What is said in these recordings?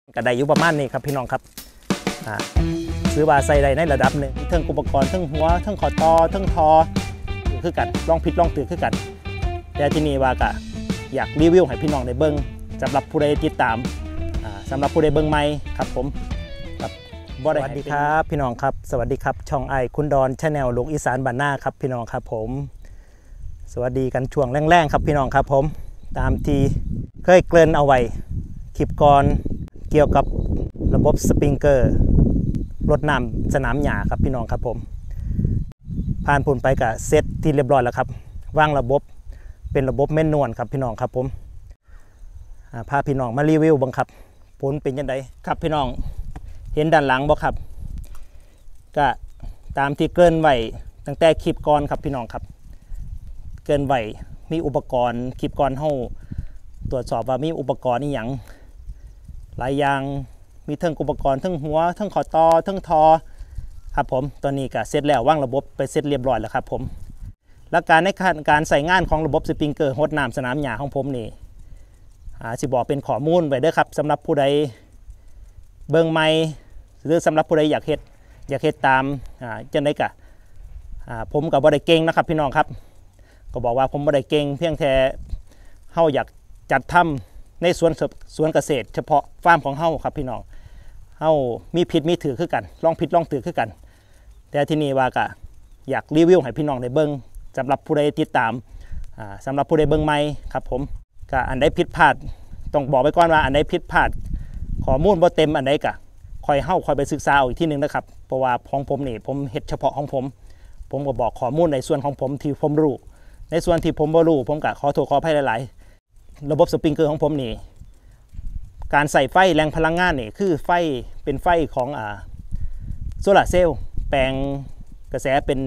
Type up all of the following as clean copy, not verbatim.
ก็ได้อยู่ประมาณนี้ครับพี่น้องครับซื้อว่าใส่ได้ในระดับหนึ่งทั้งอุปกรณ์ทั้งหัวทั้งขอตอทั้งทอคือกันลองผิดลองตื่นคือกันแต่ที่นี่ว่าก็อยากรีวิวให้พี่น้องได้เบิ้งสำหรับผู้ใดติดตามสำหรับผู้ใดเบิ้งใหม่ครับผมครับสวัสดีครับพี่น้องครับสวัสดีครับช่องไอคุณดอนชาแนลลูกอีสานบ้านนาครับพี่น้องครับผมสวัสดีกันช่วงแรงๆครับพี่น้องครับผมตามที่เคยเกริ่นเอาไว้คลิปก่อนเกี่ยวกับระบบสปริงเกอร์รดน้ำสนามหญ้าครับพี่น้องครับผมผ่านผลไปกับเซตที่เรียบร้อยแล้วครับวางระบบเป็นระบบแม่นวลครับพี่น้องครับผมพาพี่น้องมารีวิวบังคับผลเป็นยังไงครับพี่น้องเห็นด้านหลังบ่ครับก็ตามที่เกริ่นไว้ตั้งแต่คลิปก่อนครับพี่น้องครับเกริ่นไว้มีอุปกรณ์คลิปก่อนเฮาตรวจสอบว่ามีอุปกรณ์นี่อย่างหลายอย่างมีทั้งอุปกรณ์ทั้งหัวทั้งขอตอทั้งทอครับผมตอนนี้ก็เสร็จแล้ววางระบบไปเสร็จเรียบร้อยแล้วครับผมและการใส่งานของระบบสปริงเกอร์รดน้ำสนามหญ้าของผมนี่สิบอกเป็นข้อมูลไว้ด้วยครับสำหรับผู้ใดเบิ่งใหม่หรือสำหรับผู้ใดอยากเฮ็ดตามจังได๋ก็ผมก็บ่ได้เก่งนะครับพี่น้องครับก็บอกว่าผมบ่ได้เก่งเพียงแค่เฮาอยากจัดทำในสวนเกษตรเฉพาะฟาร์มของเฮาครับพี่น้องเฮามีผิดมีถือคือกันลองผิดลองถือคือกันแต่ที่นี่ว่าก็อยากรีวิวให้พี่น้องได้เบิ่งสำหรับผู้ใดติดตามสำหรับผู้ใดเบิ่งใหม่ครับผมก็อันใดผิดพลาดต้องบอกไว้ก่อนว่าอันใดผิดพลาดข้อมูลบ่เต็มอันใดก็ค่อยไปศึกษาเอาอีกทีนึงนะครับเพราะว่าของผมนี่ผมเฮ็ดเฉพาะของผมก็บอกข้อมูลในส่วนของผมที่ผมรู้ในส่วนที่ผมบ่รู้ผมก็ขอโทษขออภัยหลายๆระบบสปริงเกอร์ของผมนี่การใส่ไฟแรงพลังงานนี่คือไฟเป็นไฟของโซลาร์เซลล์แปลงกระแสเป็น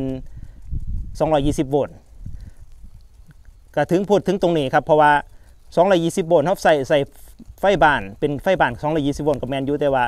220โวลต์ก็ถึงพูดถึงตรงนี้ครับเพราะว่า220โวลต์เขาใส่ไฟบ้านเป็นไฟบ้าน220โวลต์กับแมนยูแต่ว่า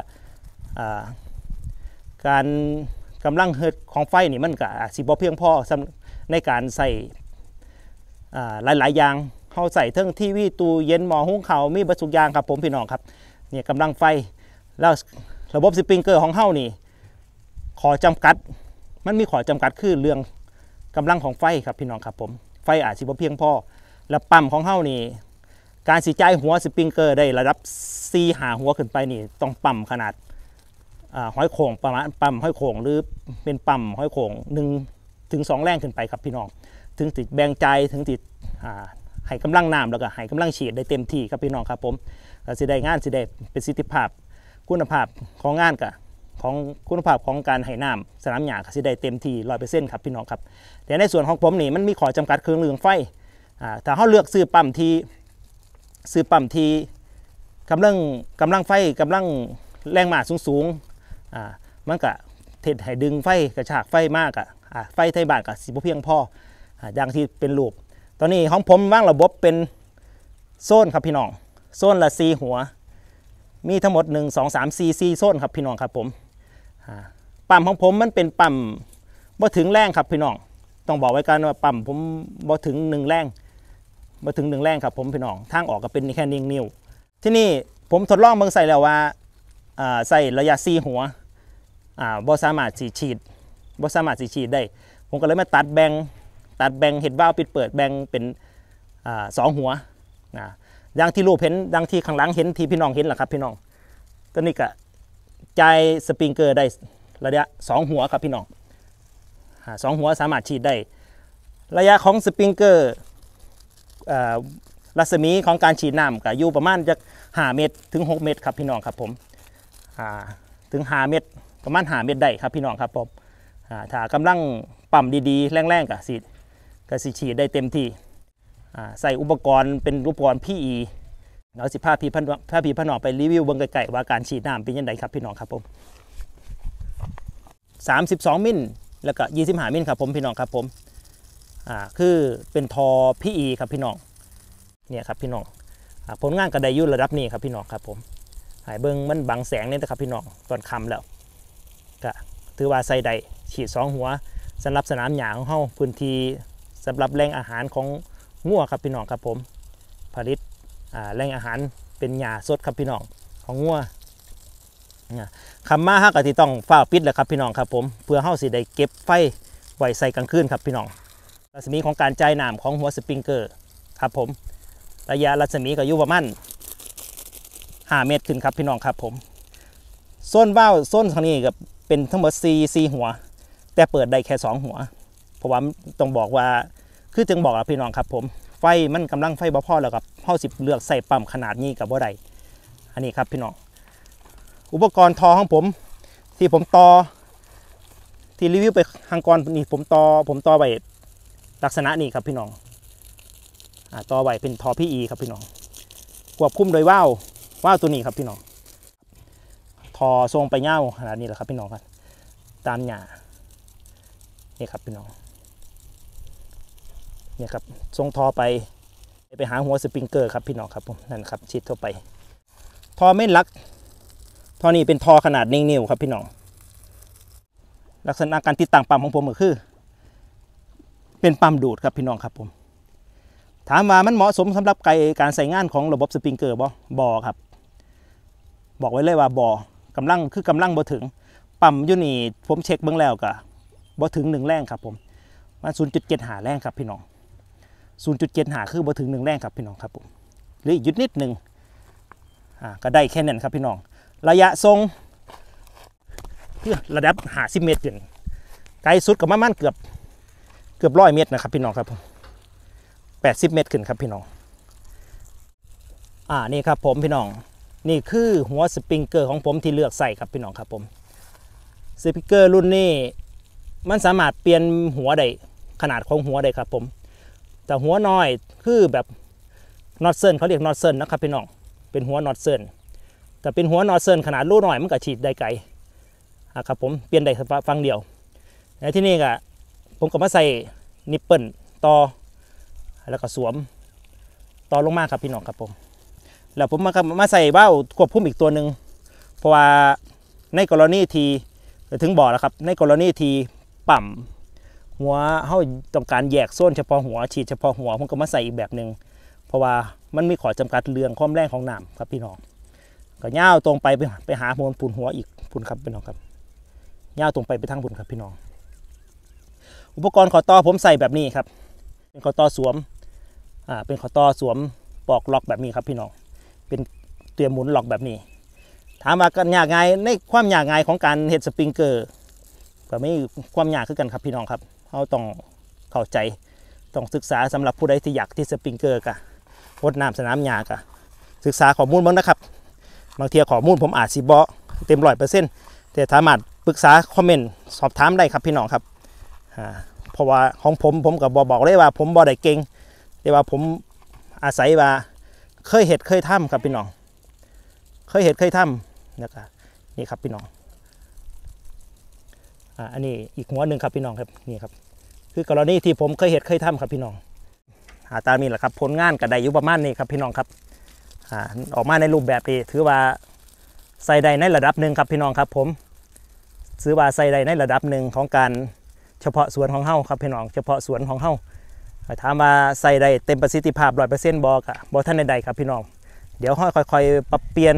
การกำลังเฮิร์ตของไฟนี่มันก็สิบ่เพียงพอในการใส่หลายๆอย่างเขาใส่ทั้งทีวีตู้เย็นหม้อหุงข้าวมีบัตรสุกยางครับผมพี่น้องครับเนี่ยกำลังไฟแล้วระบบสปริงเกอร์ของเขานี่ขอจำกัดมันมีขอจำกัดคือเรื่องกำลังของไฟครับพี่น้องครับผมไฟอาจสิบ่เพียงพอแล้วปั๊มของเขานี่การสิจ่ายหัวสปริงเกอร์ได้ระดับ4-5หัวขึ้นไปนี่ต้องปั๊มขนาดห้อยโข่งประมาณปั๊มห้อยโข่งหรือเป็นปั๊มห้อยโข่ง1-2แรงขึ้นไปครับพี่น้องถึงติดแบ่งใจถึงติดให้กำลังน้ำแล้วก็ให้กำลังฉีดได้เต็มที่ครับพี่น้องครับผมสิได้งานสิได้ประสิทธิภาพคุณภาพของงานกับของคุณภาพของการให้น้ำสนามหญ้าสิได้เต็มที่ 100% ครับพี่น้องครับแต่ในส่วนของผมนี่มันมีข้อจำกัดเครื่องเรืองไฟถ้าเขาเลือกซื้อปั๊มที่กำลังไฟกำลังแรงม้าสูงมันก็เทให้ดึงไฟกระชากไฟมากไฟไทยบ้านก็สิบ่เพียงพออย่างที่เป็นรูปตอนนี้ของผมวางระบบเป็นโซนครับพี่น้องโซนละ4หัวมีทั้งหมด1 2 3 4โซนครับพี่น้องครับผมปั๊มของผมมันเป็นปั๊มบ่ถึงแรงครับพี่น้องต้องบอกไว้กันว่าปั๊มผมบ่ถึง1แรงครับผมพี่น้องทางออกก็เป็นแค่1 นิ้วที่นี่ผมทดลองเบิ่งใส่แล้วว่าใส่ระยะ4หัวบ่สามารถสิฉีดได้ผมก็เลยมาตัดแบ่งเห็ดวาล์วปิดเปิดแบ่งเป็น2หัวอย่างที่รูปเห็นดังที่ข้างหลังเห็นที่พี่น้องเห็นแหละครับพี่น้องตอนนี้ก็จ่ายสปริงเกอร์ได้ระยะ2หัวครับพี่น้อง2หัวสามารถฉีดได้ระยะของสปริงเกอร์รัศมีของการฉีดน้ำก็อยู่ประมาณจาก5 เมตรถึง 6 เมตรครับพี่น้องครับผมถึง5 เมตรประมาณ5 เมตรได้ครับพี่น้องครับผมถ้ากำลังปั๊มดีๆแรงๆก็สิฉีดได้เต็มที่ใส่อุปกรณ์เป็นอุปกรณ์ PE แล้วสิพาพี่พน้องไปรีวิวเบิ่งไกลๆว่าการฉีดน้ำเป็นยังไงครับพี่น้องครับผม32มิลแล้วก็25มิลครับผมพี่น้องครับผมคือเป็นทอ PE ครับพี่น้องเนี่ยครับพี่น้องผลงานก็ได้อยู่ระดับนี้ครับพี่น้องครับผมหายเบิ่งมันบังแสงนี่นะครับพี่น้องตอนค่ำแล้วก็ถือว่าใส่ได้ฉีด2หัวสำหรับสนามหญ้าของเฮาพื้นที่สำหรับแหล่งอาหารของงัวครับพี่น้องครับผมผลิตแหล่งอาหารเป็นหญ้าสดครับพี่น้องของงัวคำมาฮักก็ที่ต้องฝ้าปิดแหละครับพี่น้องครับผมเพื่อเฮาสิได้เก็บไฟไว้ใส่กลางคืนครับพี่น้องรัศมีของการจ่ายน้ำของหัวสปริงเกอร์ครับผมระยะรัศมีก็อยู่ประมาณ5 เมตรขึ้นครับพี่น้องครับผมโซนว่าวโซนทางนี้ก็เป็นทั้งหมด4หัวแต่เปิดได้แค่2หัวเพราะว่าต้องบอกว่าคือจึงบอกพี่น้องครับผมไฟมันกำลังไฟบ่พอแล้วครับเฮาสิเลือกใส่ปั๊มขนาดนี้กับบ่ได้อันนี้ครับพี่น้องอุปกรณ์ทอของผมที่ผมต่อที่รีวิวไปทางก่อนนี่ผมต่อไว้ลักษณะนี้ครับพี่น้องต่อไว้เป็นทอ PE ครับพี่น้องควบคุมโดยว่าวตัวนี้ครับพี่น้องทอทรงไปเง่าขนาดนี้แหละครับพี่น้องครับตามหญ้านี่ครับพี่น้องเนี่ยครับทรงทอไปหาหัวสปริงเกอร์ครับพี่น้องครับผมนั่นครับชิดเข้าไปทอไม่ลักทอนี้เป็นทอขนาด1 นิ้วครับพี่น้องลักษณะการติดตั้งปั๊มของผมก็คือเป็นปั๊มดูดครับพี่น้องครับผมถามว่ามันเหมาะสมสำหรับการใส่งานของระบบสปริงเกอร์บ่ครับบอกไว้เลยว่าบ่กำลังบ่ถึงปั๊มอยู่นี่ผมเช็คเบื้องแล้วก็บ่ถึง1 แรงครับผมมัน 0.75 แรงครับพี่น้อง 0.75 คือบ่ถึง1 แรงครับพี่น้องครับผมหรืออีกนิดนึงก็ได้แค่นั้นครับพี่น้องระยะทรงระดับ50 เมตรขึ้นไกลสุดก็ประมาณเกือบ100 เมตรนะครับพี่น้องครับผม80 เมตรขึ้นครับพี่น้องนี่ครับผมพี่น้องนี่คือหัวสปริงเกอร์ของผมที่เลือกใส่ครับพี่น้องครับผมสปริงเกอร์รุ่นนี้มันสามารถเปลี่ยนหัวได้ขนาดของหัวได้ครับผมแต่หัวน้อยคือแบบน็อตเซิร์นเขาเรียกน็อตเซิร์นนะครับพี่น้องเป็นหัวน็อตเซิร์นแต่เป็นหัวน็อตเซิร์นขนาดรูน้อยมันก็ฉีดได้ไกลครับผมเปลี่ยนได้ฟังเดียวในที่นี่ก็ผมก็มาใส่นิปเปิลต่อแล้วก็สวมต่อลงมาครับพี่น้องครับผมแล้วผมมาใส่ว่าวควบคุมอีกตัวหนึ่งเพราะว่าในกรณีที่ถึงบอกแล้วครับในกรณีที่ปั๊มหัวเขาต้องการแยกโซนเฉพาะหัวฉีดเฉพาะหัวผมก็มาใส่อีกแบบหนึ่งเพราะว่ามันมีข้อจำกัดเรื่องความแรงของน้ำครับพี่น้องก็ย่าวตรงไปหาหัวปุ่นหัวอีกปุ่นครับพี่น้องครับย่าวตรงไปทางปุ่นครับพี่น้องอุปกรณ์ขอต่อผมใส่แบบนี้ครับเป็นขอต่อสวมเป็นขอต่อสวมปอกล็อกแบบนี้ครับพี่น้องเป็นเตรียมหมุนล็อกแบบนี้ถามว่ากันยากไงในความยากไงของการเฮ็ดสปริงเกอร์ก็ไม่ความยากคือกันครับพี่น้องครับเราต้องเข้าใจต้องศึกษาสำหรับผู้ใดที่อยากที่สปริงเกอร์กะรดน้ำสนามหญ้ากะศึกษาข้อมูลบ้างนะครับบางทีข้อมูลผมอาจสิบ่เต็ม100%แต่สามารถปรึกษาคอมเมนต์สอบถามได้ครับพี่น้องครับเพราะว่าของผมก็บอกเลยว่าผมบ่ได้เก่งแต่ว่าผมอาศัยว่าเคยทำครับพี่น้องเคยทำนะครับนี่ครับพี่น้องอันนี้อีกหัวหนึ่งครับพี่น้องครับนี่ครับคือกรณีที่ผมเคยทำครับพี่น้องตามนี้แหละครับผลงานก็ได้อยู่ประมาณนี้ครับพี่น้องครับออกมาในรูปแบบนี้ถือว่าใส่ได้ในระดับหนึ่งครับพี่น้องครับผมถือว่าใส่ได้ในระดับหนึ่งของการเฉพาะสวนของเฮาครับพี่น้องเฉพาะสวนของเฮาถามว่าใส่ได้เต็มประสิทธิภาพ100%บ่ท่านใดๆครับพี่น้องเดี๋ยวค่อยๆปรับเปลี่ยน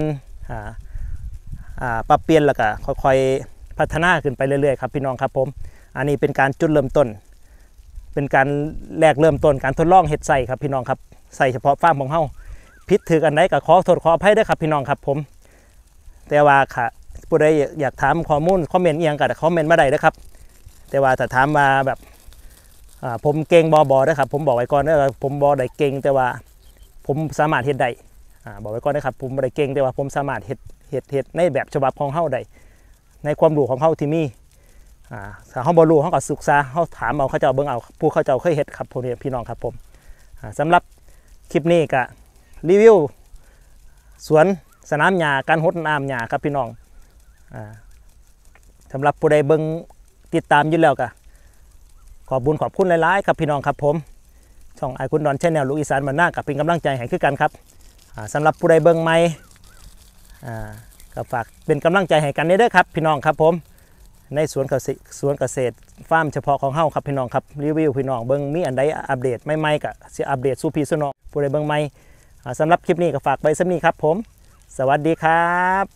แล้วก็ค่อยๆพัฒนาขึ้นไปเรื่อยๆครับพี่น้องครับผมอันนี้เป็นการจุดเริ่มต้นเป็นการแรกเริ่มต้นการทดลองเฮ็ดใส่ครับพี่น้องครับใส่เฉพาะฟาร์มของเฮาผิดถือกันไหนก็ขอโทษขออภัยด้วยครับพี่น้องครับผมแต่ว่าค่ะผู้ใดอยากถามข้อมูลคอมเมนต์เอียงก็คอมเมนต์มาได้นะครับแต่ว่าถ้าถามมาแบบผมเก่งบอนะครับผมบอกไว้ก่อนนะผมบอได้เก่งแต่ว่าผมสามารถเฮ็ดได้บอกไว้ก่อนนะครับผมบ่ได้เก่งแต่ว่าผมสามารถเฮ็ดในแบบฉบับของเฮาได้ในความรู้ของเฮาที่มีถ้าเฮาบ่รู้เฮาก็ศึกษาเฮาถามเอาเขาเจ้าเบิ่งเอาผู้เขาเจ้าเคยเฮ็ดครับผมพี่น้องครับผมสำหรับคลิปนี้ก็รีวิวสวนสนามหญ้าการรดน้ำหญ้าครับพี่น้องสำหรับผู้ใดเบิ่งติดตามอยู่แล้วก็ขอบคุณหลายๆครับพี่น้องครับผมช่องไอคุณดอนแชนแนลลูกอีสานบ้านนากับเป็นกำลังใจให้คือกันครับสำหรับผู้ใดเบิ่งใหม่ก็ฝากเป็นกำลังใจให้กันเด้อครับพี่น้องครับผมในสวนเกษตรฟาร์มเฉพาะของเฮาครับพี่น้องครับรีวิวพี่น้องเบิ่งมีอันใดอัปเดตใหม่ๆก็สิอัปเดตสู่พี่สู่น้องผู้ใดเบิ่งใหม่สำหรับคลิปนี้ก็ฝากไว้ซะนี้ครับผมสวัสดีครับ